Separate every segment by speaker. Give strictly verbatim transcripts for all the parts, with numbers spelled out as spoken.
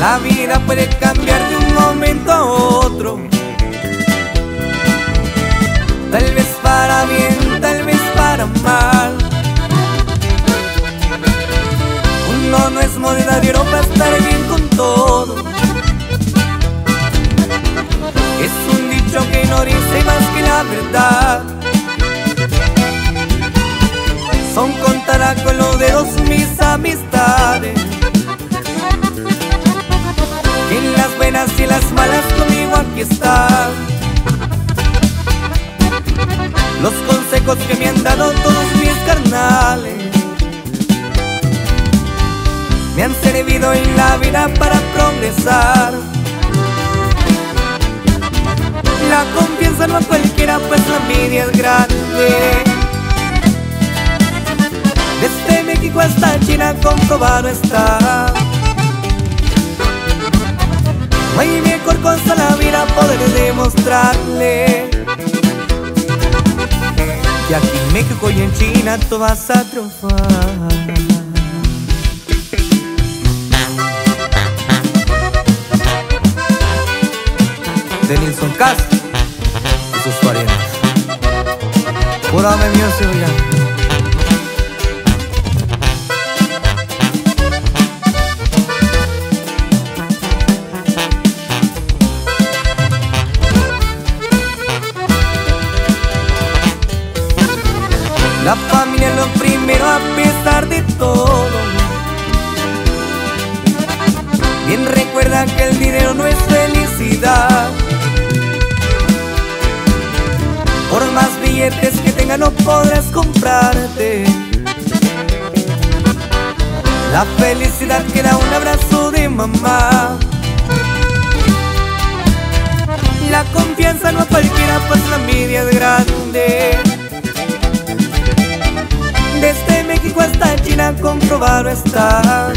Speaker 1: La vida puede cambiar de un momento a otro, tal vez para bien, tal vez para mal. Uno no es moneda de oro para estar bien con todo. Es un dicho que no dice más que la verdad. Son contadas con los dedos mis amistades, que en las buenas y en las malas conmigo aquí están. Los consejos que me han dado todos mis carnales me han servido en la vida para progresar. La confianza no a cualquiera, pues la envidia es grande. Desde México hasta China comprobado está. No hay mejor cosa en la vida poder demostrarle que aquí en México y en China tú vas a triunfar. De Nilson Castro y sus parientes. Pura me mío se oye. La familia es lo primero a pesar de todo. Bien recuerda que el dinero no es felicidad. Por más billetes que tengas no podrás comprarte la felicidad que da un abrazo de mamá. La confianza no a cualquiera, pues la envidia es grande. Desde México hasta China comprobado está.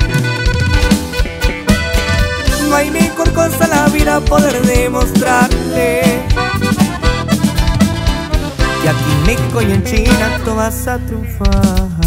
Speaker 1: No hay mejor cosa en la vida poder demostrarle que aquí en México y en China tú vas a triunfar.